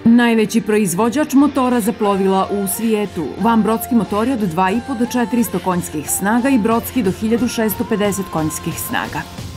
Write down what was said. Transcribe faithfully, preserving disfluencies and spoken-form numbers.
Najveći proizvođač motora za plovila u svijetu. Vanbrodski motori od dva i po do četiristo konjskih snaga i brodski do hiljadu šesto pedeset konjskih snaga.